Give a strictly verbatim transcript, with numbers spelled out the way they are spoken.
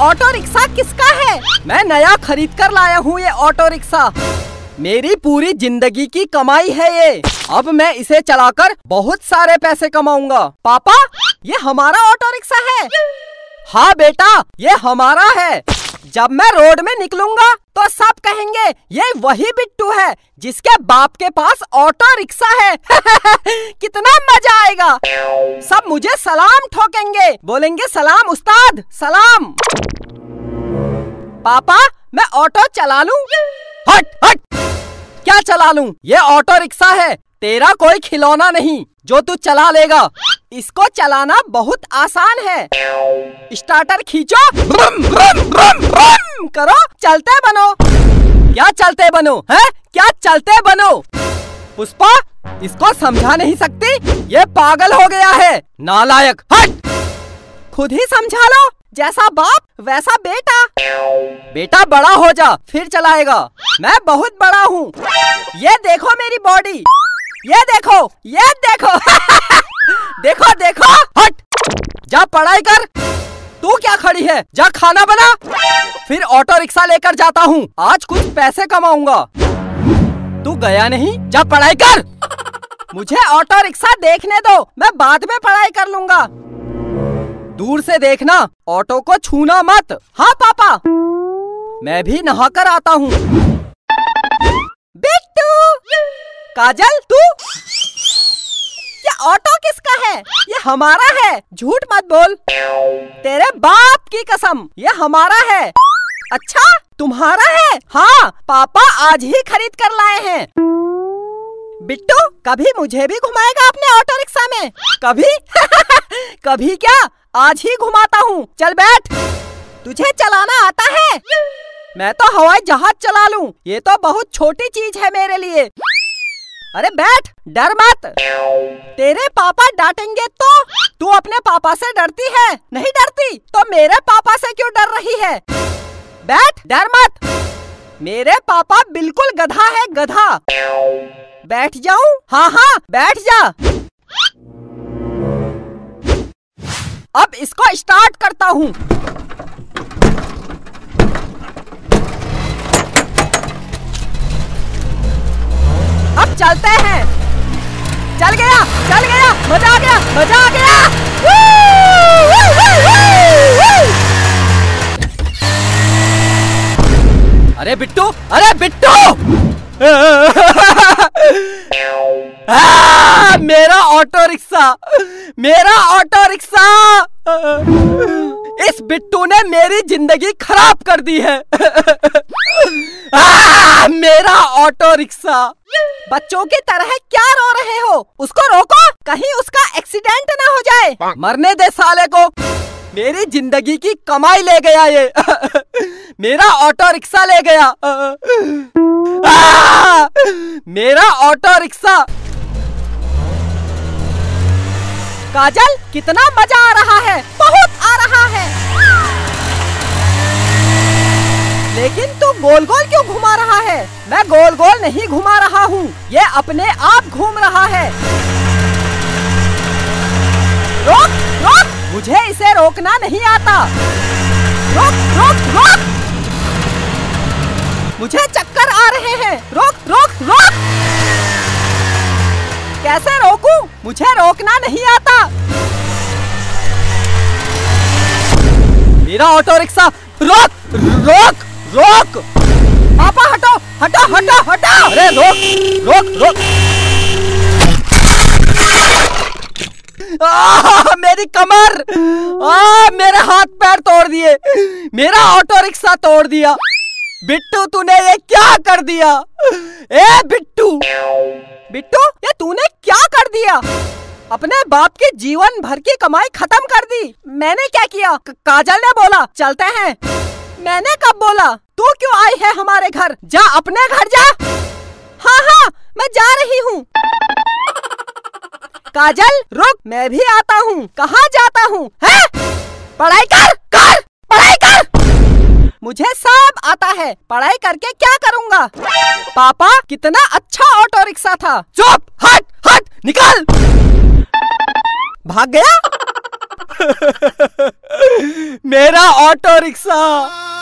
Auto rickshaw किसका है? मैं नया खरीद कर लाया हूँ ये ऑटो रिक्शा। मेरी पूरी जिंदगी की कमाई है ये। अब मैं इसे चलाकर बहुत सारे पैसे कमाऊंगा। पापा, ये हमारा ऑटो रिक्शा है। हाँ बेटा, ये हमारा है। जब मैं रोड में निकलूंगा तो सब कहेंगे ये वही बिट्टू है जिसके बाप के पास ऑटो रिक्शा है। कितना मजा आएगा। सब मुझे सलाम ठोकेंगे, बोलेंगे सलाम उस्ताद, सलाम। पापा, मैं ऑटो चला लूं? हट हट, क्या चला लूं? ये ऑटो रिक्शा है, तेरा कोई खिलौना नहीं जो तू चला लेगा। इसको चलाना बहुत आसान है। स्टार्टर खींचो, ब्रुम, ब्रुम, ब्रुम, ब्रुम करो, चलते बनो। क्या चलते बनो है? क्या चलते बनो? पुष्पा, इसको समझा नहीं सकती? ये पागल हो गया है, नालायक। हट, खुद ही समझा लो। जैसा बाप वैसा बेटा। बेटा बड़ा हो जा फिर चलाएगा। मैं बहुत बड़ा हूँ। ये देखो मेरी बॉडी, ये देखो, ये देखो। देखो देखो। हट, जा पढ़ाई कर। तू क्या खड़ी है? जा खाना बना। फिर ऑटो रिक्शा लेकर जाता हूँ, आज कुछ पैसे कमाऊंगा। तू गया नहीं? जा पढ़ाई कर। मुझे ऑटो रिक्शा देखने दो, मैं बाद में पढ़ाई कर लूंगा। दूर से देखना, ऑटो को छूना मत। हाँ पापा। मैं भी नहा कर आता हूँ। बिट्टू, काजल, तू? ये ऑटो किसका है? ये हमारा है, झूठ मत बोल। तेरे बाप की कसम, ये हमारा है। अच्छा, तुम्हारा है? हाँ, पापा आज ही खरीद कर लाए हैं। बिट्टू, कभी मुझे भी घुमाएगा अपने ऑटो रिक्शा में? कभी? कभी क्या, आज ही घुमाता हूँ। चल बैठ। तुझे चलाना आता है? मैं तो हवाई जहाज चला लूं, ये तो बहुत छोटी चीज है मेरे लिए। अरे बैठ, डर मत। तेरे पापा डांटेंगे तो? तू अपने पापा से डरती है? नहीं डरती तो मेरे पापा से क्यों डर रही है? बैठ, डर मत। मेरे पापा बिल्कुल गधा है, गधा। बैठ जाऊं? हाँ हाँ, बैठ जा। अब इसको स्टार्ट करता हूँ। अब चलते हैं। चल गया, चल गया, मजा आ गया, मजा आ गया। वू, वू, वू, वू, वू। अरे बिट्टू, अरे बिट्टू। आ, मेरा ऑटो रिक्शा, मेरा ऑटो रिक्शा। इस बिट्टू ने मेरी जिंदगी खराब कर दी है। आ, मेरा ऑटो रिक्शा। बच्चों की तरह क्या रो रहे हो? उसको रोको, कहीं उसका एक्सीडेंट ना हो जाए। मरने दे साले को। मेरी जिंदगी की कमाई ले गया ये। मेरा ऑटो रिक्शा ले गया। आ, मेरा ऑटो रिक्शा। काजल, कितना मजा आ रहा है, बहुत आ रहा है। लेकिन तू गोल गोल क्यों घुमा रहा है? मैं गोल गोल नहीं घुमा रहा हूँ, ये अपने आप घूम रहा है। रोक, रोक, मुझे इसे रोकना नहीं आता। रोक, रोक, रोक। मुझे चक्कर आ रहे हैं। रोक, रोक, रोक। कैसे रोकूं? मुझे रोकना नहीं आता। मेरा ऑटो रिक्शा। रोक, रोक, रोक। पापा हटो, हटो, हटो, हटो। अरे रोक, रोक, रोक। आ, मेरी कमर। आ, मेरे हाथ पैर तोड़ दिए। मेरा ऑटो रिक्शा तोड़ दिया। बिट्टू, तूने ये क्या कर दिया? ए बिट्टू, बिट्टू, ये तूने क्या कर दिया? अपने बाप के जीवन भर की कमाई खत्म कर दी। मैंने क्या किया? काजल ने बोला चलते हैं। मैंने कब बोला? तू क्यों आई है हमारे घर? जा अपने घर जा। हाँ हाँ, मैं जा रही हूँ। काजल रुक, मैं भी आता हूँ। कहाँ जाता हूँ? है? पढ़ाई कर, कर, पढ़ाई कर। मुझे सब आता है, पढ़ाई करके क्या करूँगा? पापा, कितना अच्छा ऑटो रिक्शा था। चुप, हट, हट, निकल। भाग गया। मेरा ऑटो रिक्शा।